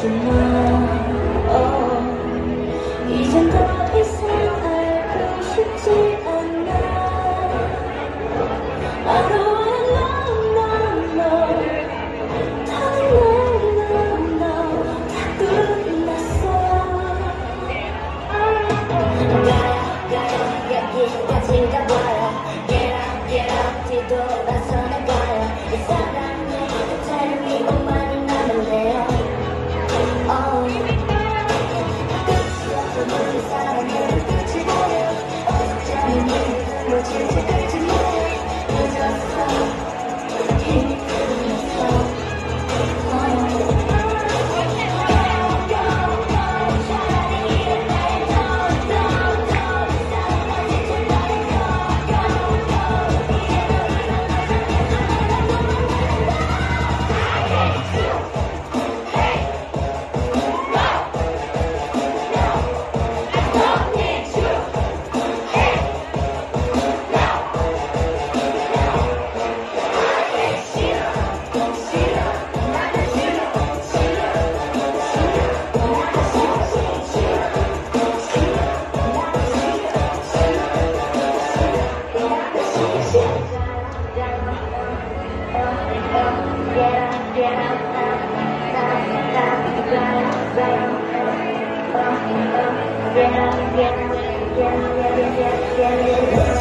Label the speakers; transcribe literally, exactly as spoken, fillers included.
Speaker 1: 하지만 oh, 이젠 더 이상 알고 싶지 않아. I don't wanna know, no, no. 다른 날 no, no. 다 끝났어. 여기까지인가 봐요. Get up, get up, 뒤돌아서 나가요. 이 사랑의 자리 이것만이 남았네요. Oh. 끝이 없어 모든 사랑은 끝이 나요. 어쩌면 뭐 진짜 끝이 나요. 늦었어 이미 끝났어. Yeah, yeah, yeah, yeah, yeah, yeah, yeah, yeah.